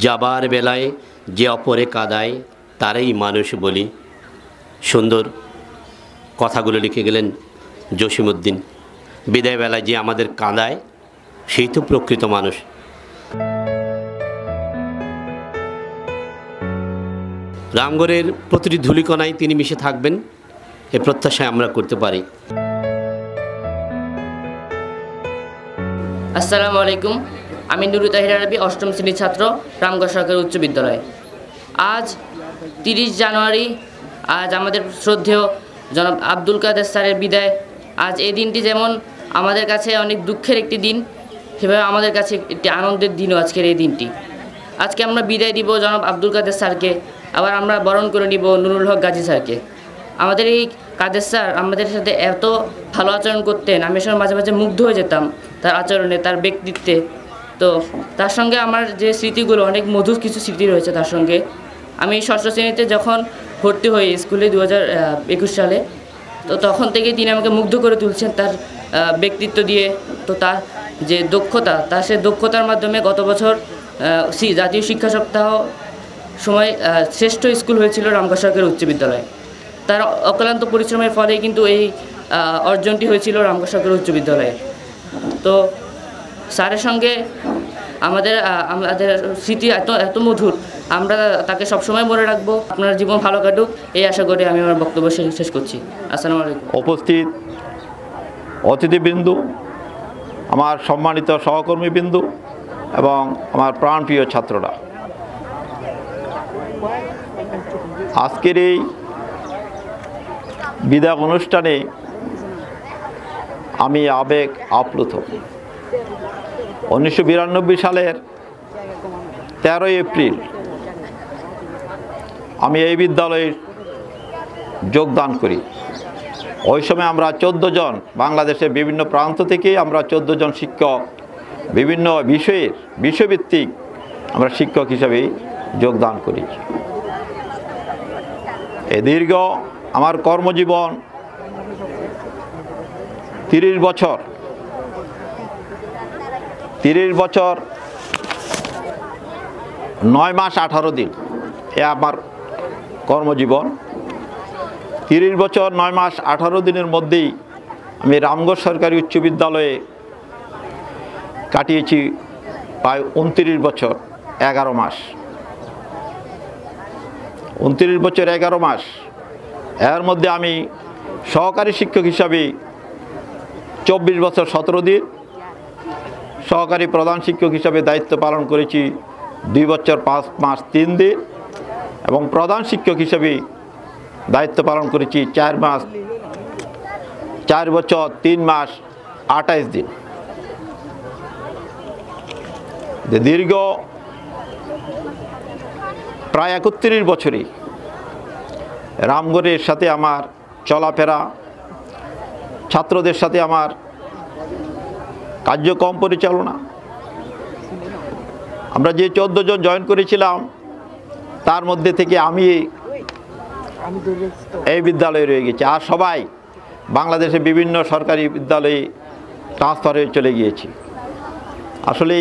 যাবার বেলায় যে অপরে কাদায় তারাই মানুষ বলি। সুন্দর কথাগুলো লিখে গেলেন জসিমউদ্দিন। বিদায় বেলায় যে আমাদের কাঁদায় সেই তো প্রকৃত মানুষ। রামগড়ের প্রতিটি ধূলিকণায় তিনি মিশে থাকবেন, এ প্রত্যাশায় আমরা করতে পারি। আসসালামু আলাইকুম, আমি নুরু তাহির আরবি, অষ্টম শ্রেণীর ছাত্র, রামগড় সরকারি উচ্চ বিদ্যালয়। আজ 30 জানুয়ারি, আজ আমাদের শ্রদ্ধেয় জনাব আব্দুল কাদের স্যারের বিদায়। আজ এই দিনটি যেমন আমাদের কাছে অনেক দুঃখের একটি দিন, সেভাবে আমাদের কাছে একটি আনন্দের দিনও আজকের এই দিনটি। আজকে আমরা বিদায় দিব জনাব আব্দুল কাদের স্যারকে, আবার আমরা বরণ করে নিব নুরুল হক গাজী স্যারকে। আমাদের এই কাদের স্যার আমাদের সাথে এত ভালো আচরণ করতেন, আমি আসলে মাঝে মাঝে মুগ্ধ হয়ে যেতাম তার আচরণে, তার ব্যক্তিত্বে। তো তার সঙ্গে আমার যে স্মৃতিগুলো, অনেক মধুর কিছু স্মৃতি রয়েছে তার সঙ্গে। আমি ষষ্ঠ শ্রেণীতে যখন ভর্তি হই স্কুলে 2021 সালে, তো তখন থেকেই তিনি আমাকে মুগ্ধ করে তুলছেন তার ব্যক্তিত্ব দিয়ে। তো তার যে দক্ষতা, তার সে দক্ষতার মাধ্যমে গত বছর জাতীয় শিক্ষা সপ্তাহ সময় শ্রেষ্ঠ স্কুল হয়েছিল রামগড় সরকারি উচ্চ বিদ্যালয়। তার অক্লান্ত পরিশ্রমের ফলে কিন্তু এই অর্জনটি হয়েছিল রামগড় সরকারি উচ্চ বিদ্যালয়ে। তো স্যারের সঙ্গে আমাদের স্মৃতি এত মধুর, আমরা তাকে সবসময় মনে রাখবো। আপনার জীবন ভালো কাটুক, এই আশা করে আমি আমার বক্তব্য শেষ করছি। আসসালামু আলাইকুম। উপস্থিত অতিথিবৃন্দু, আমার সম্মানিত সহকর্মীবৃন্দু এবং আমার প্রাণপ্রিয় ছাত্ররা, আজকের এই বিদায় অনুষ্ঠানে আমি আবেগ আপ্লুত। 1992 সালের 13 এপ্রিল আমি এই বিদ্যালয়ে যোগদান করি। ওই সময় আমরা 14 জন, বাংলাদেশের বিভিন্ন প্রান্ত থেকে আমরা 14 জন শিক্ষক, বিভিন্ন বিষয়ভিত্তিক আমরা শিক্ষক হিসাবে যোগদান করি। এই দীর্ঘ আমার কর্মজীবন 30 বছর 9 মাস 18 দিন, এ আমার কর্মজীবন। 30 বছর 9 মাস 18 দিনের মধ্যেই আমি রামগড় সরকারি উচ্চ বিদ্যালয়ে কাটিয়েছি প্রায় 29 বছর 11 মাস। 29 বছর 11 মাস, এর মধ্যে আমি সহকারী শিক্ষক হিসাবে 24 বছর 17 দিন, সহকারী প্রধান শিক্ষক হিসাবে দায়িত্ব পালন করেছি 2 বছর 5 মাস 3 দিন, এবং প্রধান শিক্ষক হিসাবে দায়িত্ব পালন করেছি 4 বছর 3 মাস 28 দিন। দীর্ঘ প্রায় 31 বছরই রামগড়ের সাথে আমার চলাফেরা, ছাত্রদের সাথে আমার কার্যক্রম পরিচালনা। আমরা যে 14 জন জয়েন করেছিলাম, তার মধ্যে থেকে আমি এই বিদ্যালয়ে রয়ে গেছি, আর সবাই বাংলাদেশের বিভিন্ন সরকারি বিদ্যালয়ে ট্রান্সফার হয়ে চলে গিয়েছি। আসলে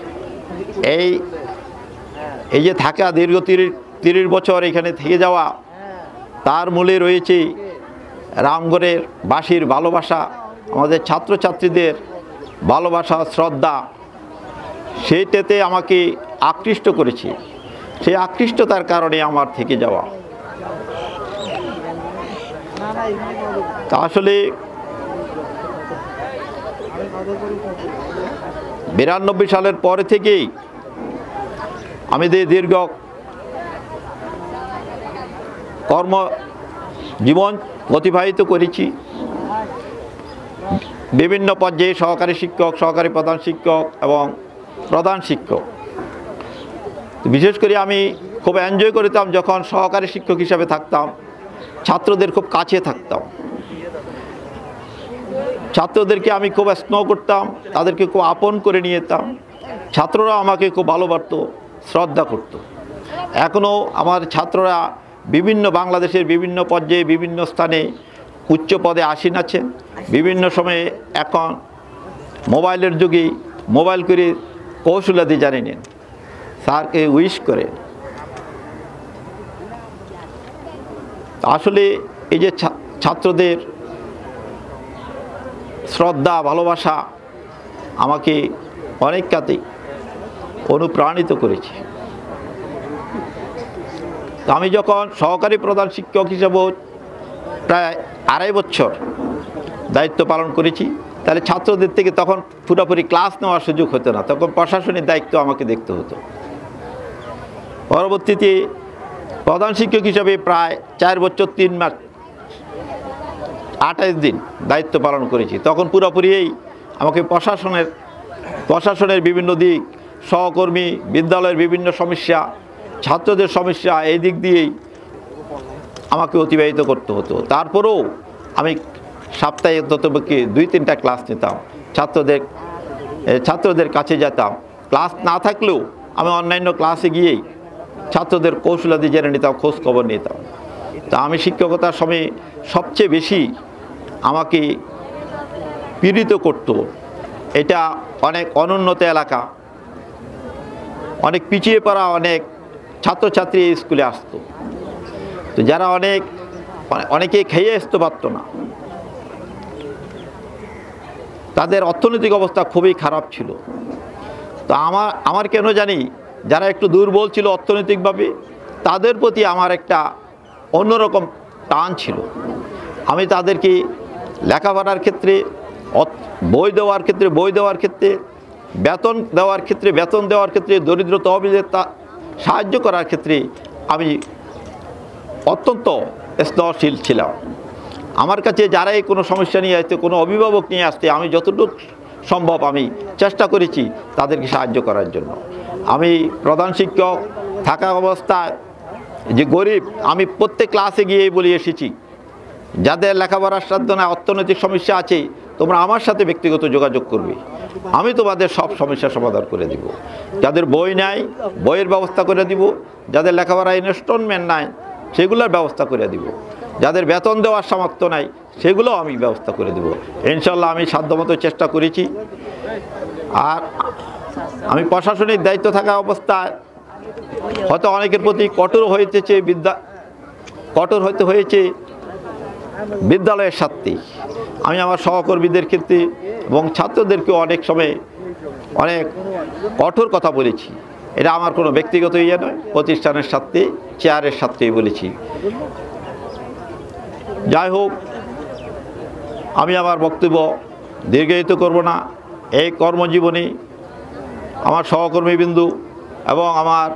এই যে থাকা দীর্ঘ 30 বছর এখানে থেকে যাওয়া, তার মূলে রয়েছে রামগড়ের বাসীর ভালোবাসা, আমাদের ছাত্রছাত্রীদের ভালোবাসা, শ্রদ্ধা। সেইটাতে আমাকে আকৃষ্ট করেছে, সেই আকৃষ্টতার কারণে আমার থেকে যাওয়া। তা আসলে 92 সালের পরে থেকেই আমি দীর্ঘ কর্মজীবন অতিবাহিত করেছি। বিভিন্ন পর্যায়ে সহকারী শিক্ষক, সহকারী প্রধান শিক্ষক এবং প্রধান শিক্ষক। বিশেষ করে আমি খুব এনজয় করতাম যখন সহকারী শিক্ষক হিসাবে থাকতাম, ছাত্রদের খুব কাছে থাকতাম, ছাত্রদেরকে আমি খুব স্নেহ করতাম, তাদেরকে খুব আপন করে নিয়ে যেতাম। ছাত্ররা আমাকে খুব ভালোবাসত, শ্রদ্ধা করত। এখনও আমার ছাত্ররা বিভিন্ন বাংলাদেশের বিভিন্ন পর্যায়ে বিভিন্ন স্থানে উচ্চ পদে আসীন আছেন। বিভিন্ন সময়ে এখন মোবাইলের যুগে মোবাইল করে কৌশলাদি জানি নেন। স্যারকে উইশ করেন। আসলে এই যে ছাত্রদের শ্রদ্ধা ভালোবাসা আমাকে অনেক কাজে অনুপ্রাণিত করেছে। আমি যখন সহকারী প্রধান শিক্ষক হিসেবে প্রায় 2.5 বছর দায়িত্ব পালন করেছি, তাহলে ছাত্রদের থেকে তখন পুরোপুরি ক্লাস নেওয়ার সুযোগ হতো না, তখন প্রশাসনিক দায়িত্ব আমাকে দেখতে হতো। পরবর্তীতে প্রধান শিক্ষক হিসাবে প্রায় 4 বছর 3 মাস 28 দিন দায়িত্ব পালন করেছি। তখন পুরোপুরি আমাকে প্রশাসনের বিভিন্ন দিক, সহকর্মী, বিদ্যালয়ের বিভিন্ন সমস্যা, ছাত্রদের সমস্যা, এই দিক দিয়েই আমাকে অতিবাহিত করতে হতো। তারপরেও আমি সপ্তাহে অন্ততপক্ষে 2-3টা ক্লাস নিতাম, ছাত্রদের কাছে যেতাম। ক্লাস না থাকলেও আমি অন্যান্য ক্লাসে গিয়েই ছাত্রদের কৌশলাদি জেনে নিতাম, খোঁজ খবর নিতাম। তা আমি শিক্ষকতার সময়ে সবচেয়ে বেশি আমাকে পীড়িত করত, এটা অনেক অনুন্নত এলাকা, অনেক পিছিয়ে পড়া অনেক ছাত্রছাত্রী এই স্কুলে আসতো। তো যারা অনেকে খেয়ে আসতে পারত না, তাদের অর্থনৈতিক অবস্থা খুবই খারাপ ছিল। তো আমার কেন জানি যারা একটু দুর্বল ছিল অর্থনৈতিকভাবে, তাদের প্রতি আমার একটা অন্যরকম টান ছিল। আমি তাদেরকে লেখাপড়ার ক্ষেত্রে, বই দেওয়ার ক্ষেত্রে, বেতন দেওয়ার ক্ষেত্রে, দরিদ্র তহবিলের সাহায্য করার ক্ষেত্রে আমি অত্যন্ত স্নেহশীল ছিলাম। আমার কাছে যারাই কোনো সমস্যা নিয়ে আসতে, কোনো অভিভাবক নিয়ে আসতে, আমি যতটুকু সম্ভব আমি চেষ্টা করেছি তাদেরকে সাহায্য করার জন্য। আমি প্রধান শিক্ষক থাকা অবস্থায় যে গরিব, আমি প্রত্যেক ক্লাসে গিয়েই বলে এসেছি, যাদের লেখাপড়ার সাধ্য না, অর্থনৈতিক সমস্যা আছে, তোমরা আমার সাথে ব্যক্তিগত যোগাযোগ করবে, আমি তোমাদের সব সমস্যার সমাধান করে দিব। যাদের বই নাই, বইয়ের ব্যবস্থা করে দিব। যাদের লেখাপড়া ইনস্টলমেন্ট নাই, সেগুলোর ব্যবস্থা করে দিব। যাদের বেতন দেওয়ার সামর্থ্য নাই, সেগুলো আমি ব্যবস্থা করে দেব। ইনশাল্লাহ আমি সাধ্যমতো চেষ্টা করেছি। আর আমি প্রশাসনিক দায়িত্ব থাকা অবস্থায় হয়তো অনেকের প্রতি কঠোর হয়েছে বিদ্যালয়ের স্বার্থে। আমি আমার সহকর্মীদের ক্ষেত্রে এবং ছাত্রদেরকে অনেক সময় অনেক কঠোর কথা বলেছি। এটা আমার কোনো ব্যক্তিগত ইয়ে নয়, প্রতিষ্ঠানের স্বার্থে, চেয়ারের স্বার্থেই বলেছি। যাই হোক, আমি আমার বক্তব্য দীর্ঘায়িত করব না। এই কর্মজীবনে আমার সহকর্মীবৃন্দু এবং আমার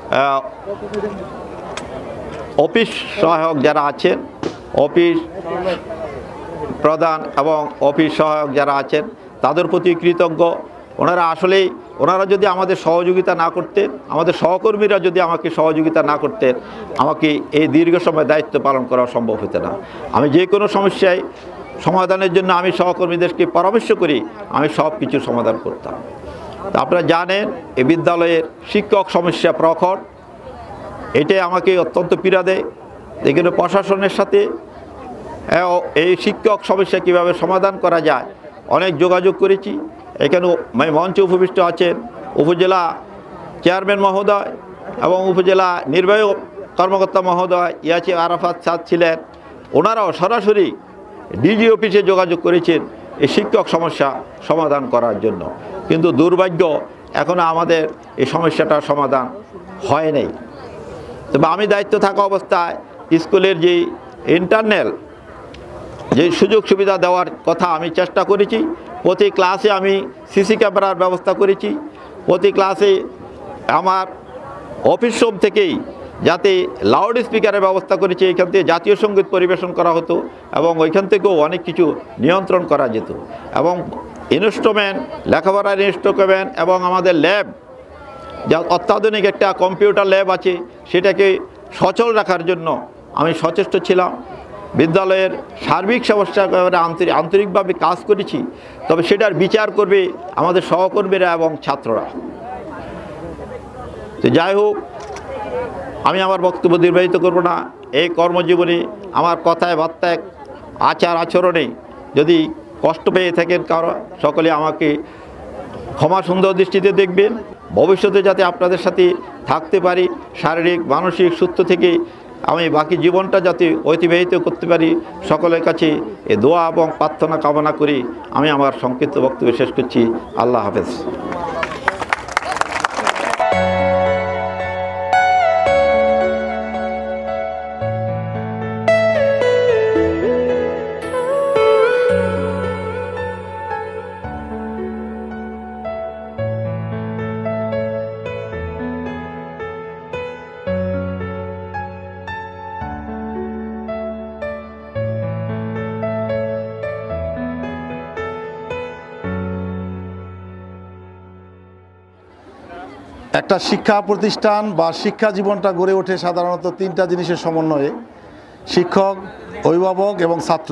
অফিস সহায়ক যারা আছেন, অফিস প্রধান এবং অফিস সহায়ক যারা আছেন, তাদের প্রতি কৃতজ্ঞ। ওনারা যদি আমাদের সহযোগিতা না করতেন, আমাদের সহকর্মীরা যদি আমাকে সহযোগিতা না করতেন, আমাকে এই দীর্ঘ সময় দায়িত্ব পালন করা সম্ভব হতো না। আমি যে কোনো সমস্যায় সমাধানের জন্য আমি সহকর্মীদেরকে পরামর্শ করি, আমি সব কিছু সমাধান করতাম। তা আপনারা জানেন, এই বিদ্যালয়ের শিক্ষক সমস্যা প্রখর, এটাই আমাকে অত্যন্ত পীড়া দেয়। এখানে প্রশাসনের সাথে এই শিক্ষক সমস্যা কীভাবে সমাধান করা যায় অনেক যোগাযোগ করেছি। এখানে মঞ্চে উপবিষ্ট আছেন উপজেলা চেয়ারম্যান মহোদয় এবং উপজেলা নির্বাহী কর্মকর্তা মহোদয় ইয়াচি আরাফাত স্যার ছিলেন। ওনারাও সরাসরি ডিজি অফিসে যোগাযোগ করেছেন এই শিক্ষক সমস্যা সমাধান করার জন্য, কিন্তু দুর্ভাগ্য এখনও আমাদের এই সমস্যাটার সমাধান হয় নাই। তবে আমি দায়িত্ব থাকা অবস্থায় স্কুলের যে ইন্টারনাল যে সুযোগ সুবিধা দেওয়ার কথা আমি চেষ্টা করেছি। প্রতি ক্লাসে আমি সিসি ক্যামেরার ব্যবস্থা করেছি। প্রতি ক্লাসে আমার অফিস রুম থেকেই যাতে লাউড স্পিকারের ব্যবস্থা করেছি, এখান থেকে জাতীয় সঙ্গীত পরিবেশন করা হতো এবং ওইখান থেকেও অনেক কিছু নিয়ন্ত্রণ করা যেত। এবং ইনস্ট্রুমেন্ট, লেখাপড়ার ইনস্ট্রুমেন্ট এবং আমাদের ল্যাব, যা অত্যাধুনিক একটা কম্পিউটার ল্যাব আছে, সেটাকে সচল রাখার জন্য আমি সচেষ্ট ছিলাম। বিদ্যালয়ের সার্বিক সমস্যার ব্যাপারে আন্তরিকভাবে কাজ করেছি। তবে সেটার বিচার করবে আমাদের সহকর্মীরা এবং ছাত্ররা। তো যাই হোক, আমি আমার বক্তব্য দীর্ঘায়িত করব না। এই কর্মজীবনে আমার কথায় বার্তায় আচার আচরণে যদি কষ্ট পেয়ে থাকেন কারো, সকলে আমাকে ক্ষমা সুন্দর দৃষ্টিতে দেখবেন। ভবিষ্যতে যাতে আপনাদের সাথে থাকতে পারি, শারীরিক মানসিক সুস্থ থেকে আমি বাকি জীবনটা যাতে অতিবাহিত করতে পারি, সকলের কাছে এ দোয়া এবং প্রার্থনা কামনা করি আমি আমার সংক্ষিপ্ত বক্তব্য শেষ করছি। আল্লাহ হাফেজ। একটা শিক্ষা প্রতিষ্ঠান বা শিক্ষা জীবনটা গড়ে ওঠে সাধারণত তিনটা জিনিসের সমন্বয়ে: শিক্ষক, অভিভাবক এবং ছাত্র।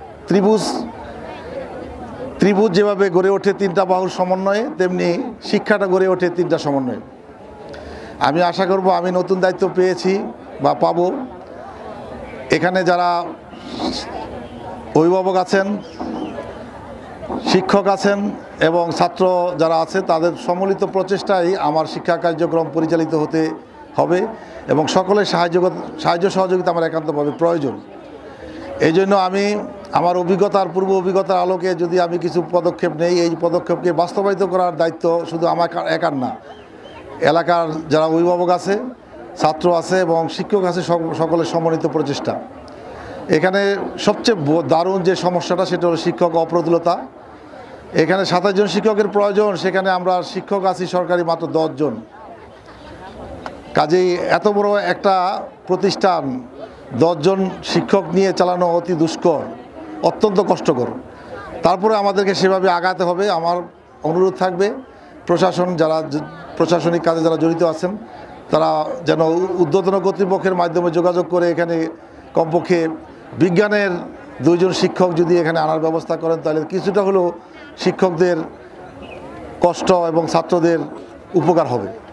ত্রিভুজ যেভাবে গড়ে ওঠে তিনটা বাহুর সমন্বয়ে, তেমনি শিক্ষাটা গড়ে ওঠে তিনটা সমন্বয়ে। আমি আশা করব আমি নতুন দায়িত্ব পেয়েছি বা পাব, এখানে যারা অভিভাবক আছেন, শিক্ষক আছেন এবং ছাত্র যারা আছে, তাদের সম্মিলিত প্রচেষ্টায় আমার শিক্ষা কার্যক্রম পরিচালিত হতে হবে এবং সকলের সাহায্য সহযোগিতা আমার একান্তভাবে প্রয়োজন। এই জন্য আমি আমার পূর্ব অভিজ্ঞতার আলোকে যদি আমি কিছু পদক্ষেপ নেই, এই পদক্ষেপকে বাস্তবায়িত করার দায়িত্ব শুধু আমার একার না, এলাকার যারা অভিভাবক আছে, ছাত্র আছে এবং শিক্ষক আছে, সকলের সমন্বিত প্রচেষ্টা। এখানে সবচেয়ে দারুণ যে সমস্যাটা সেটা হলো শিক্ষক অপ্রতুলতা। এখানে 27 জন শিক্ষকের প্রয়োজন, সেখানে আমরা শিক্ষক আছি সরকারি মাত্র 10 জন। কাজেই এত বড় একটা প্রতিষ্ঠান 10 জন শিক্ষক নিয়ে চালানো অতি দুষ্কর, অত্যন্ত কষ্টকর। তারপরে আমাদেরকে সেভাবে আগাতে হবে। আমার অনুরোধ থাকবে যারা প্রশাসনিক কাজে যারা জড়িত আছেন, তারা যেন ঊর্ধ্বতন কর্তৃপক্ষের মাধ্যমে যোগাযোগ করে এখানে কমপক্ষে বিজ্ঞানের 2 জন শিক্ষক যদি এখানে আনার ব্যবস্থা করেন, তাহলে কিছুটা হলেও শিক্ষকদের কষ্ট এবং ছাত্রদের উপকার হবে।